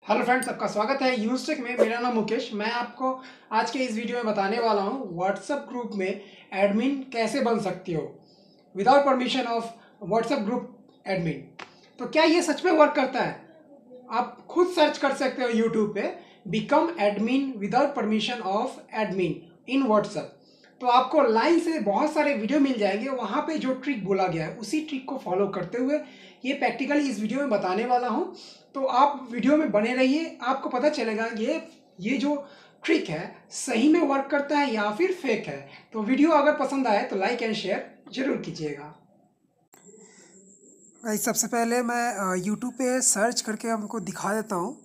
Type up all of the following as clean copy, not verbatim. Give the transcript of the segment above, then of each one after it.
Hello friends, आपका स्वागत है यूज़टेक में। मेरा नाम मुकेश। मैं आपको आज के इस वीडियो में बताने वाला हूं व्हाट्सएप ग्रुप में एडमिन कैसे बन सकते हो without permission of WhatsApp group admin. तो क्या ये सच में वर्क करता है? आप खुद सर्च कर सकते हो यूट्यूब पे, become admin without permission of admin in WhatsApp. तो आपको लाइन से बहुत सारे वीडियो मिल जाएंगे। वहाँ पे जो ट्रिक बोला गया है उसी ट्रिक को फॉलो करते हुए ये प्रैक्टिकली इस वीडियो में बताने वाला हूँ। तो आप वीडियो में बने रहिए, आपको पता चलेगा ये जो ट्रिक है सही में वर्क करता है या फिर फेक है। तो वीडियो अगर पसंद आए तो लाइक एंड शेयर जरूर कीजिएगा। गाइस, सबसे पहले मैं यूट्यूब पे सर्च करके आपको दिखा देता हूँ।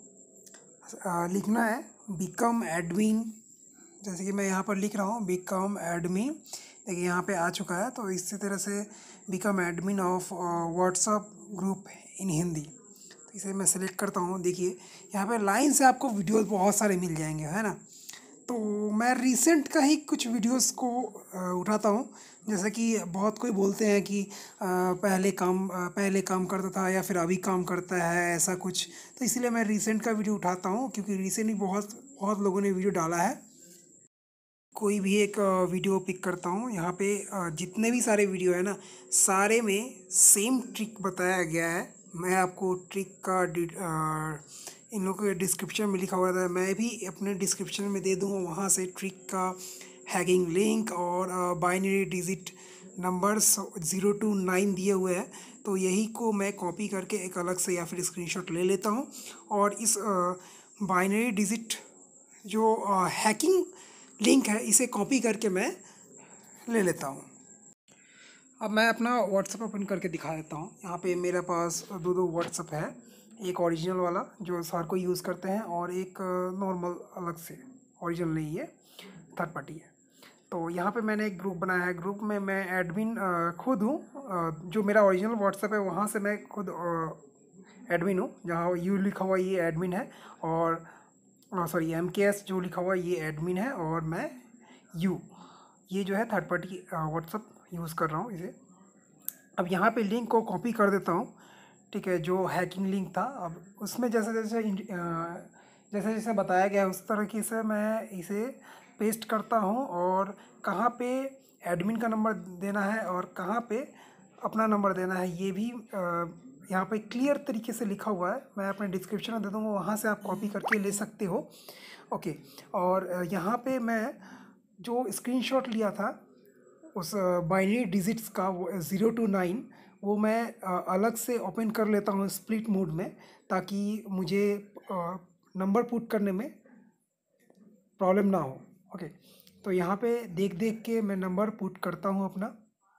लिखना है बिकम एडमिन, जैसे कि मैं यहाँ पर लिख रहा हूँ बिकम एडमिन। देखिए यहाँ पे आ चुका है। तो इसी तरह से become admin of WhatsApp group in Hindi, तो इसे मैं सेलेक्ट करता हूँ। देखिए यहाँ पे लाइन से आपको वीडियोस बहुत सारे मिल जाएंगे, है ना। तो मैं रिसेंट का ही कुछ वीडियोस को उठाता हूँ। जैसे कि बहुत कोई बोलते हैं कि पहले काम करता था या फिर अभी काम करता है, ऐसा कुछ। तो इसीलिए मैं रिसेंट का वीडियो उठाता हूँ, क्योंकि रिसेंटली बहुत बहुत लोगों ने वीडियो डाला है। कोई भी एक वीडियो पिक करता हूँ। यहाँ पे जितने भी सारे वीडियो है ना, सारे में सेम ट्रिक बताया गया है। मैं आपको ट्रिक का इन लोगों के डिस्क्रिप्शन में लिखा हुआ था, मैं भी अपने डिस्क्रिप्शन में दे दूँगा। वहाँ से ट्रिक का हैकिंग लिंक और बाइनरी डिजिट नंबर्स 0 to 9 दिए हुए हैं। तो यही को मैं कॉपी करके एक अलग से या फिर स्क्रीनशॉट ले लेता हूँ, और इस बाइनरी डिजिट जो हैकिंग लिंक है इसे कॉपी करके मैं ले लेता हूँ। अब मैं अपना व्हाट्सअप ओपन करके दिखा देता हूँ। यहाँ पे मेरे पास दो व्हाट्सअप है, एक ओरिजिनल वाला जो हर कोई यूज़ करते हैं, और एक नॉर्मल अलग से, ओरिजिनल नहीं है, थर्ड पार्टी है। तो यहाँ पे मैंने एक ग्रुप बनाया है। ग्रुप में मैं एडमिन खुद हूँ। जो मेरा ओरिजिनल व्हाट्सअप है वहाँ से मैं खुद एडमिन हूँ। जहाँ यू लिखा हुआ ये एडमिन है, और सॉरी MKS जो लिखा हुआ ये एडमिन है, और मैं यू ये जो है थर्ड पार्टी व्हाट्सअप यूज़ कर रहा हूँ इसे। अब यहाँ पे लिंक को कॉपी कर देता हूँ, ठीक है, जो हैकिंग लिंक था। अब उसमें जैसे जैसे बताया गया है उस तरीके से मैं इसे पेस्ट करता हूँ, और कहाँ पे एडमिन का नंबर देना है और कहाँ पे अपना नंबर देना है ये भी यहाँ पे क्लियर तरीके से लिखा हुआ है। मैं अपने डिस्क्रिप्शन में दे दूँगा, वहाँ से आप कॉपी करके ले सकते हो। ओके। और यहाँ पे मैं जो स्क्रीनशॉट लिया था उस बाइनरी डिजिट्स का, वो 0 to 9, वो मैं अलग से ओपन कर लेता हूँ स्प्लिट मोड में, ताकि मुझे नंबर पुट करने में प्रॉब्लम ना हो। ओके। तो यहाँ पे देख देख के मैं नंबर पुट करता हूँ अपना।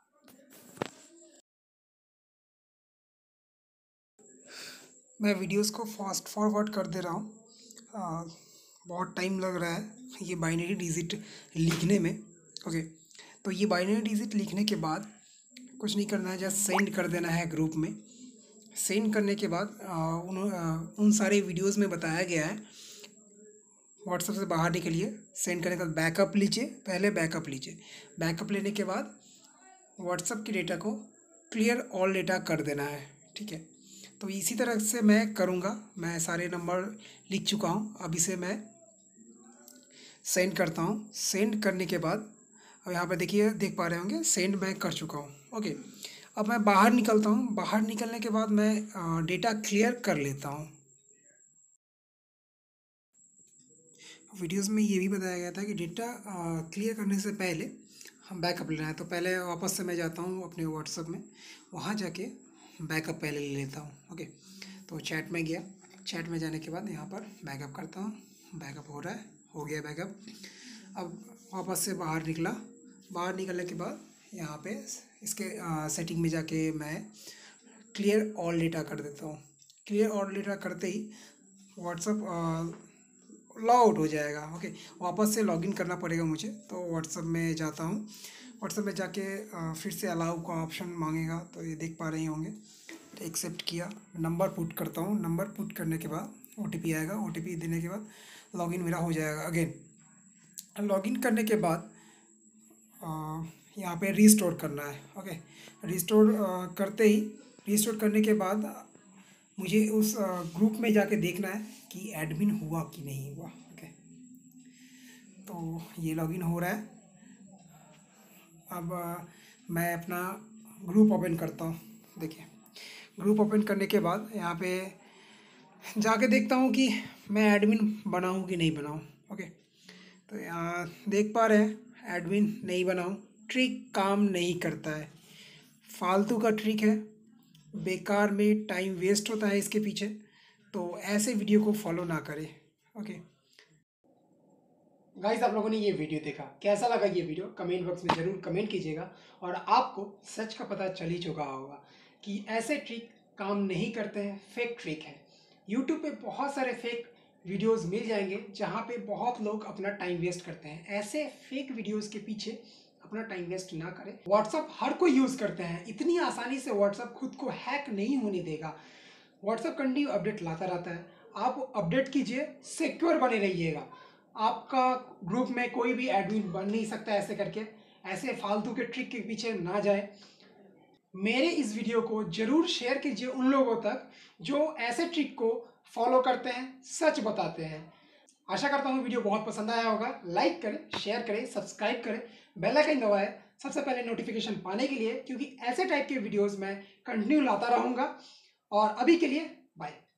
मैं वीडियोस को फास्ट फॉरवर्ड कर दे रहा हूँ। बहुत टाइम लग रहा है ये बाइनरी डिजिट लिखने में। ओके। तो ये बाइनरी डिजिट लिखने के बाद कुछ नहीं करना है, जस्ट सेंड कर देना है ग्रुप में। सेंड करने के बाद उन सारे वीडियोस में बताया गया है व्हाट्सएप से बाहर निकलिए। सेंड करने के बाद बैकअप लीजिए, पहले बैकअप लीजिए। बैकअप लेने के बाद व्हाट्सएप के डेटा को क्लियर ऑल डेटा कर देना है, ठीक है। तो इसी तरह से मैं करूँगा। मैं सारे नंबर लिख चुका हूँ, अब इसे मैं सेंड करता हूँ। सेंड करने के बाद अब यहाँ पे देखिए, देख पा रहे होंगे सेंड मैं कर चुका हूँ। ओके। अब मैं बाहर निकलता हूँ। बाहर निकलने के बाद मैं डेटा क्लियर कर लेता हूँ। वीडियोस में ये भी बताया गया था कि डेटा क्लियर करने से पहले हम बैकअप लेना है। तो पहले वापस से मैं जाता हूँ अपने व्हाट्सएप में, वहाँ जाके बैकअप पहले ले लेता हूँ। ओके। तो चैट में गया, चैट में जाने के बाद यहाँ पर बैकअप करता हूँ। बैकअप हो रहा है, हो गया बैकअप। अब वापस से बाहर निकला। बाहर निकलने के बाद यहाँ पे इसके सेटिंग में जाके मैं क्लियर ऑल डेटा कर देता हूँ। क्लियर ऑल डेटा करते ही व्हाट्सअप लॉग आउट हो जाएगा। ओके। वापस से लॉगिन करना पड़ेगा मुझे। तो व्हाट्सअप में जाता हूँ। व्हाट्सअप में जाके फिर से अलाउ का ऑप्शन मांगेगा, तो ये देख पा रहे होंगे। तो एक्सेप्ट किया, नंबर पुट करता हूँ। नंबर पुट करने के बाद OTP आएगा। OTP देने के बाद लॉगिन मेरा हो जाएगा अगेन। लॉगिन करने के बाद यहाँ पे रीस्टोर करना है। ओके। रीस्टोर करते ही, रीस्टोर करने के बाद मुझे उस ग्रुप में जाके देखना है कि एडमिन हुआ कि नहीं हुआ। ओके, तो ये लॉगिन हो रहा है। अब मैं अपना ग्रुप ओपन करता हूँ। देखिए, ग्रुप ओपन करने के बाद यहाँ पे जाके देखता हूँ कि मैं एडमिन बनाऊँ कि नहीं बनाऊँ। ओके, तो यहाँ देख पा रहे हैं एडमिन नहीं बनाऊँ, ट्रिक काम नहीं करता है, फालतू का ट्रिक है, बेकार में टाइम वेस्ट होता है इसके पीछे। तो ऐसे वीडियो को फॉलो ना करें। ओके गाइस, आप लोगों ने ये वीडियो देखा, कैसा लगा ये वीडियो कमेंट बॉक्स में ज़रूर कमेंट कीजिएगा। और आपको सच का पता चल ही चुका होगा कि ऐसे ट्रिक काम नहीं करते हैं, फेक ट्रिक है। यूट्यूब पे बहुत सारे फेक वीडियोस मिल जाएंगे जहाँ पे बहुत लोग अपना टाइम वेस्ट करते हैं। ऐसे फेक वीडियोस के पीछे अपना टाइम वेस्ट ना करें। व्हाट्सअप हर कोई यूज़ करते हैं, इतनी आसानी से व्हाट्सअप खुद को हैक नहीं होने देगा। व्हाट्सअप कंटिन्यू अपडेट लाता रहता है, आप अपडेट कीजिए, सिक्योर बने रहिएगा। आपका ग्रुप में कोई भी एडमिन बन नहीं सकता ऐसे करके। ऐसे फालतू के ट्रिक के पीछे ना जाए। मेरे इस वीडियो को जरूर शेयर कीजिए उन लोगों तक जो ऐसे ट्रिक को फॉलो करते हैं, सच बताते हैं। आशा करता हूँ वीडियो बहुत पसंद आया होगा। लाइक करें, शेयर करें, सब्सक्राइब करें, बेल आइकन दबाएं सबसे पहले नोटिफिकेशन पाने के लिए, क्योंकि ऐसे टाइप के वीडियोस मैं कंटिन्यू लाता रहूँगा। और अभी के लिए बाय।